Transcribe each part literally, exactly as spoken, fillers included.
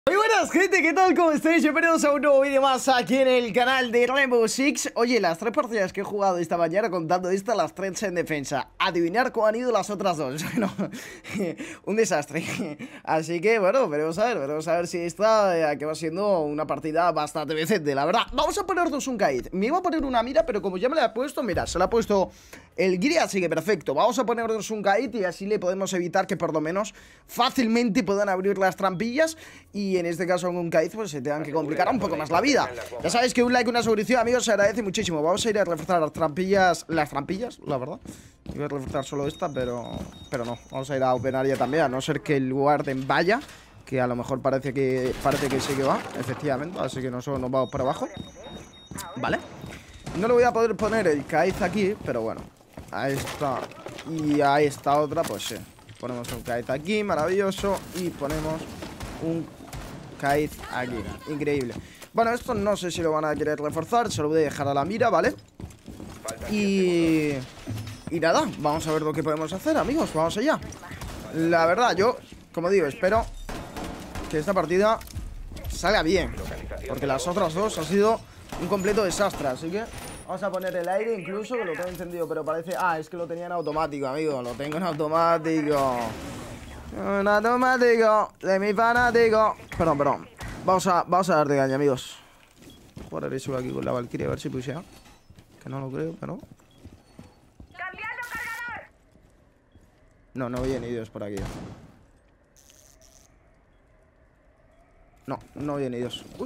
Muy buenas gente, ¿qué tal? ¿Cómo estáis? Bienvenidos a un nuevo vídeo más aquí en el canal de Rainbow Six. Oye, las tres partidas que he jugado esta mañana contando esta, las tres en defensa. Adivinar cómo han ido las otras dos. Bueno, un desastre. Así que bueno, veremos a ver, veremos a ver si esta eh, acaba siendo una partida bastante decente, la verdad. Vamos a ponernos un Kaid. Me iba a poner una mira, pero como ya me la he puesto, mira, se la ha puesto el Giri, así que perfecto. Vamos a ponernos un Kaid y así le podemos evitar que por lo menos fácilmente puedan abrir las trampillas. Y en este caso con un Kaid pues se tengan que complicar un poco más la vida. Ya sabéis que un like, una suscripción, amigos, se agradece muchísimo. Vamos a ir a reforzar las trampillas, las trampillas, la verdad. Iba a reforzar solo esta, pero pero no. Vamos a ir a Open Area también, a no ser que el Warden vaya, que a lo mejor parece que parece que sí que va, efectivamente. Así que nosotros nos vamos para abajo. Vale. No le voy a poder poner el Kaid aquí, pero bueno. A esta y a esta otra, pues sí. Ponemos un Kaid aquí, maravilloso. Y ponemos un Kaid aquí, increíble. Bueno, esto no sé si lo van a querer reforzar. Se lo voy a dejar a la mira, ¿vale? Y... Y nada, vamos a ver lo que podemos hacer, amigos. Vamos allá. La verdad, yo, como digo, espero que esta partida salga bien, porque las otras dos han sido un completo desastre. Así que vamos a poner el aire incluso, que lo tengo encendido, pero parece... Ah, es que lo tenía en automático, amigo. Lo tengo en automático. En automático de mi fanático. Perdón, perdón. Vamos a, vamos a dar de caña, amigos. Jugar eso aquí con la Valkyrie, a ver si pusea. Que no lo creo, pero... ¡Cambiando cargador! No, no viene Dios por aquí. No, no viene Dios. Uy.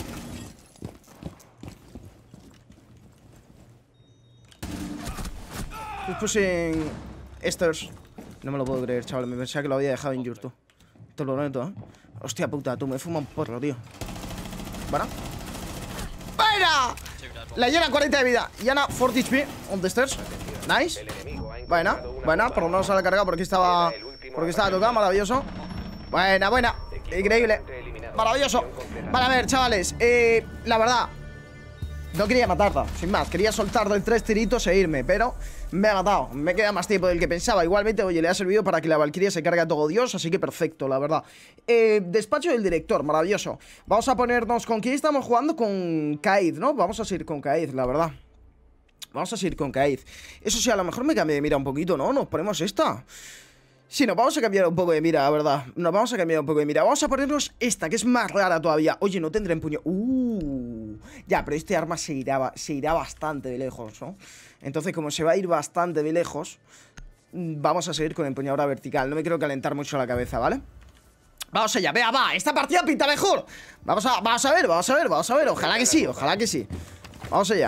Puse Esters. No me lo puedo creer, chaval. Me pensaba que lo había dejado en YouTube. Te lo neto, ¿eh? Hostia puta, tú me fuma un porro, tío. ¿Bueno? ¡Buena! La Yana cuarenta de vida. Yana cuarenta H P on the stairs. Nice. Buena, buena. Por lo menos se la ha cargado porque estaba... Porque estaba tocado, maravilloso. Buena, buena. Increíble. Maravilloso. Vale, a ver, chavales. Eh, la verdad, no quería matarla, sin más. Quería soltar de tres tiritos e irme, pero me ha matado. Me queda más tiempo del que pensaba. Igualmente, oye, le ha servido para que la Valkyrie se cargue a todo Dios, así que perfecto, la verdad. eh, Despacho del director, maravilloso. Vamos a ponernos... ¿Con quién estamos jugando? Con Kaid, ¿no? Vamos a seguir con Kaid, la verdad. Vamos a seguir con Kaid. Eso sí, a lo mejor me cambie de mira un poquito, ¿no? Nos ponemos esta. Sí, nos vamos a cambiar un poco de mira, la verdad. Nos vamos a cambiar un poco de mira. Vamos a ponernos esta, que es más rara todavía. Oye, no tendré empuño. Uh, ya, pero este arma se irá, se irá bastante de lejos, ¿no? Entonces, como se va a ir bastante de lejos, vamos a seguir con empuñadura vertical. No me quiero calentar mucho la cabeza, ¿vale? Vamos allá, vea, va. Esta partida pinta mejor. Vamos a, vamos a ver, vamos a ver, vamos a ver. Ojalá que sí, ojalá que sí. Vamos allá.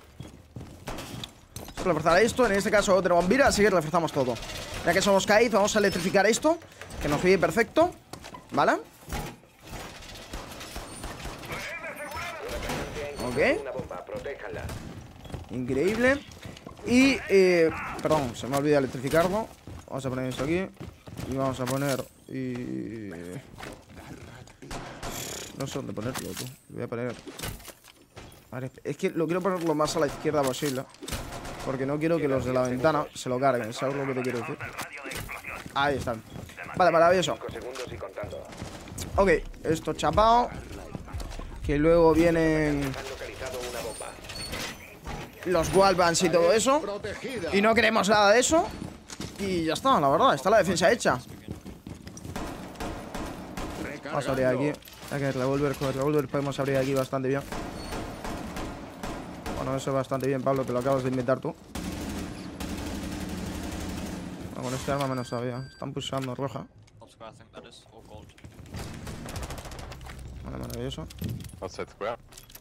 Reforzar esto, en este caso tenemos mira, así que reforzamos todo. Ya que somos Kaid, vamos a electrificar esto, que nos pide perfecto. ¿Vale? Ok. Increíble. Y, eh, perdón, se me ha olvidado electrificarlo. Vamos a poner esto aquí. Y vamos a poner... Y... No sé dónde ponerlo, tú. Lo voy a poner... Vale, es que lo quiero poner lo más a la izquierda posible, porque no quiero que los de la ventana se lo carguen. ¿Sabes lo que te quiero decir? Ahí están. Vale, maravilloso. Ok, esto chapado. Que luego vienen los wallbands y todo eso. Y no queremos nada de eso. Y ya está, la verdad, está la defensa hecha. Vamos a abrir aquí. Ya que el revólver, con el revólver podemos abrir aquí bastante bien. Bueno, eso es bastante bien, Pablo, te lo acabas de inventar tú. Bueno, con este arma menos todavía. Están pulsando roja. Vale, maravilloso. Outside square.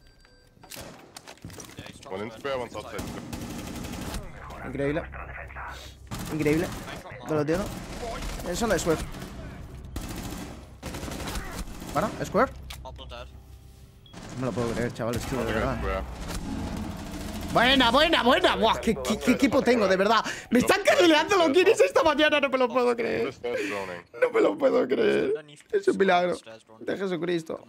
One in square, one's outside square. Increíble. Increíble. Te lo entiendo. Eso no es Square. ¿Para? ¿Square? No me lo puedo creer, chavales, tío, de verdad. Buena, buena, buena. Buah, ¿qué, qué, qué equipo tengo, de verdad. Me están carrileando los guiris esta mañana, no me lo puedo creer. No me lo puedo creer. Es un milagro de Jesucristo.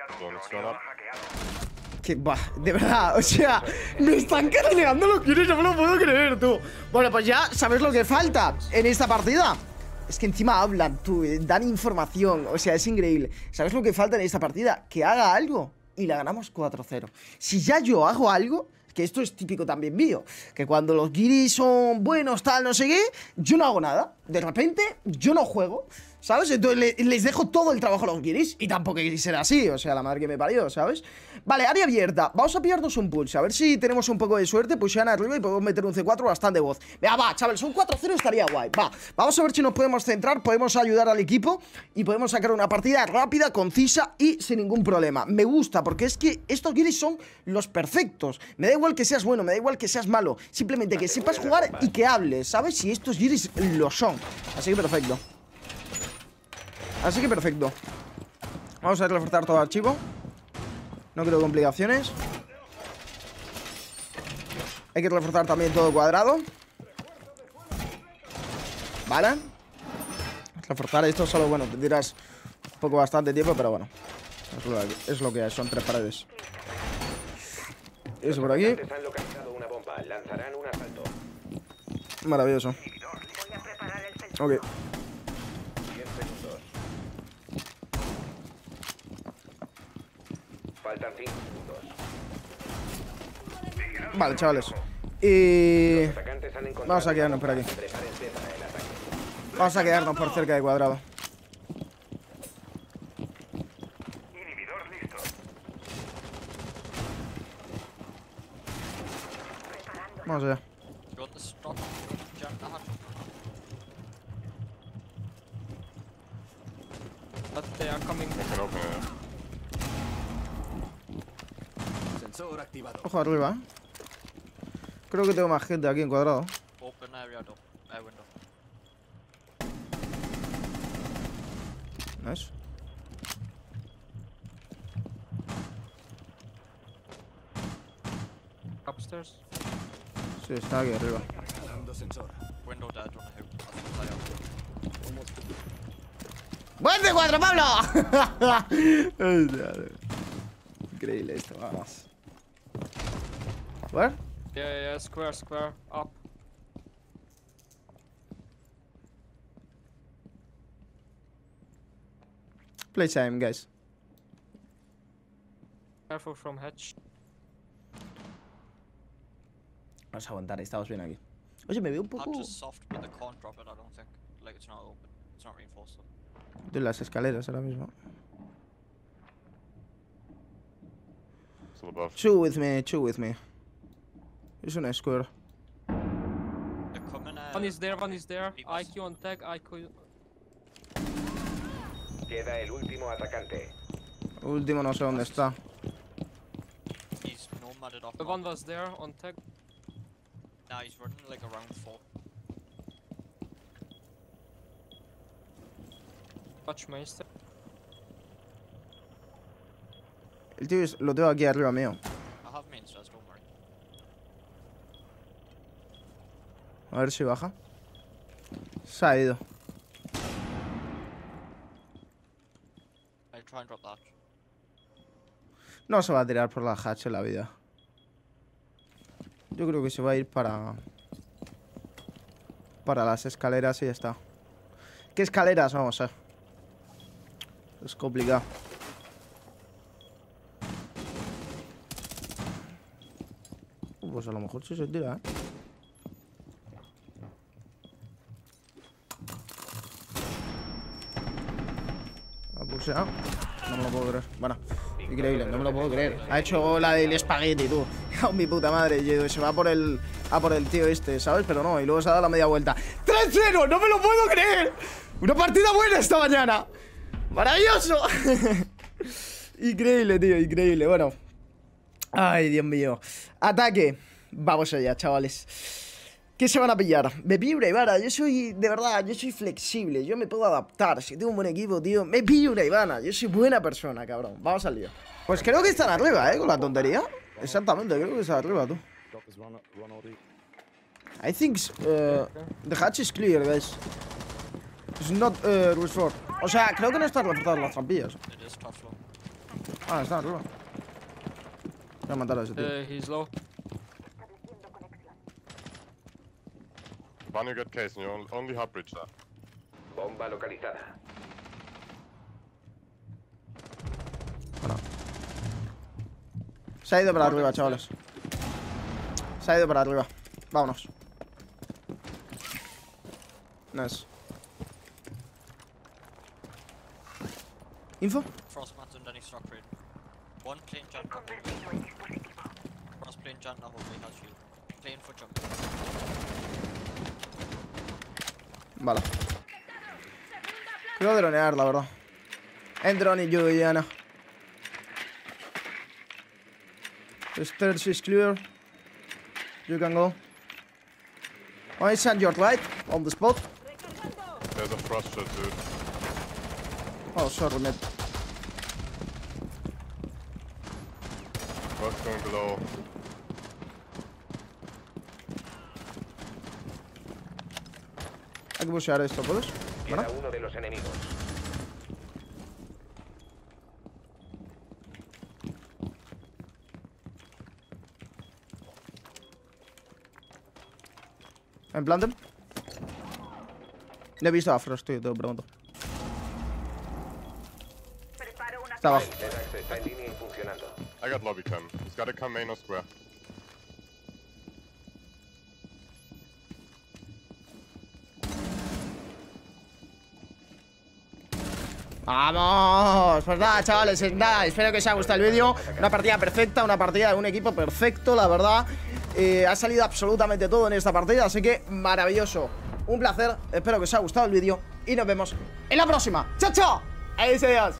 Que, bah, de verdad, o sea, me están carrileando los guiris, no me lo puedo creer, tú. Bueno, pues ya sabes lo que falta en esta partida. Es que encima hablan, tú, eh, dan información. O sea, es increíble. ¿Sabes lo que falta en esta partida? Que haga algo y la ganamos cuatro cero. Si ya yo hago algo, que esto es típico también mío, que cuando los guiris son buenos, tal, no sé qué, yo no hago nada. De repente, yo no juego, ¿sabes? Entonces le, les dejo todo el trabajo a los guiris. Y tampoco quiere ser así, o sea, la madre que me parió, ¿sabes? Vale, área abierta. Vamos a pillarnos un pulse, a ver si tenemos un poco de suerte. Pushean arriba y podemos meter un C cuatro bastante voz. Venga, va, chavales, un cuatro cero estaría guay. Va, vamos a ver si nos podemos centrar, podemos ayudar al equipo y podemos sacar una partida rápida, concisa y sin ningún problema. Me gusta, porque es que estos guiris son los perfectos. Me da igual que seas bueno, me da igual que seas malo. Simplemente que sepas jugar y que hables, ¿sabes? Y estos guiris lo son. Así que perfecto. Así que perfecto. Vamos a reforzar todo el archivo. No quiero complicaciones. Hay que reforzar también todo cuadrado. Vale. Reforzar esto solo, bueno, te tiras un poco bastante tiempo, pero bueno. Es lo que, es lo que es, son tres paredes. Eso por aquí. Maravilloso. Ok. Faltan cinco segundos. Vale, chavales. Y... vamos a quedarnos por aquí. Vamos a quedarnos por cerca de cuadrado. Inhibidor listo. Vamos allá. But they are coming. I can open it. Sensor activado. Ojo arriba, ¿eh? Creo que tengo más gente aquí en cuadrado. Open area door. Uh, window. Nice. Upstairs. Sí, está aquí arriba. Instalando sensor. Window dead on the hook. ¡Buen de cuatro, Pablo! Increíble esto, vamos. ¿Where? Yeah, yeah, yeah, square, square, up. Playtime, guys. Careful from hatch. Vamos a aguantar, estamos bien aquí. Oye, me veo un poco... Hatch is soft, but the can't drop it, I don't think. Like, it's not open. It's not reinforced. De las escaleras ahora mismo. Still above. Chew with me, chew with me. Es una square. They're coming, uh, One is there, one is there. Beat I us. Q on tag, I Q. Queda el último atacante. Último no sé dónde está. He's nomaded off. The Oh. one was there on tag. Nah, he's running like around four. Touch Meister. El tío es- lo tengo aquí arriba mío. I have main stairs, don't worry. A ver si baja. Se ha ido. I'll try and drop that. No se va a tirar por la hatch en la vida. Yo creo que se va a ir para... para las escaleras y ya está. ¿Qué escaleras vamos a ver? Es complicado. Uh, pues a lo mejor sí se tira, ¿eh? Ha pulseado. No me lo puedo creer. Bueno, increíble, no me lo puedo creer. Ha hecho la del espagueti, tú. Oh, mi puta madre. Y se va por el... a por el tío este, ¿sabes? Pero no, y luego se ha dado la media vuelta. ¡tres cero! ¡No me lo puedo creer! ¡Una partida buena esta mañana! ¡Maravilloso! Increíble, tío, increíble. Bueno. Ay, Dios mío. Ataque. Vamos allá, chavales. ¿Qué se van a pillar? Me pillo una Ivana. Yo soy, de verdad, yo soy flexible. Yo me puedo adaptar. Si tengo un buen equipo, tío, me pillo una Ivana. Yo soy buena persona, cabrón. Vamos al lío. Pues creo que están arriba, ¿eh? Con la tontería. Exactamente, creo que están arriba, tú. I think uh, the hatch is clear, guys. It's not uh, restored. O sea, creo que no están reforzadas las trampillas. It is top floor. Ah, están arriba. Voy a matar a ese tío. Uh, he's low. One you get case and you only, only hub bridge that. Bomba localizada. Bueno. Se ha ido para arriba, chavales. Se ha ido para arriba. Vámonos. Nice. Info. Frostmat underneath rock raid. One plane jump. Cross plane jump now hallway has shield. Plane for jump. Vale. Quiero dronear, la verdad. En drone y yo, Diana. The stairs is clear. You can go. I send your light on the spot. There's a frost shot, dude. Oh, sorry, mate. Frost going below. Hay que pushear esto, ¿puedes? Queda ¿Vale? uno de los enemigos. En plan de... No he visto a Frost, tío, te lo pregunto. Está abajo. Tenax está en línea y funcionando. I got lobby cam. He's gotta come main or square. ¡Vamos! Pues nada, chavales, nada, espero que os haya gustado el vídeo. Una partida perfecta, una partida de un equipo perfecto, la verdad. eh, Ha salido absolutamente todo en esta partida, así que maravilloso. Un placer, espero que os haya gustado el vídeo y nos vemos en la próxima. ¡Chao, chao! Adiós, adiós.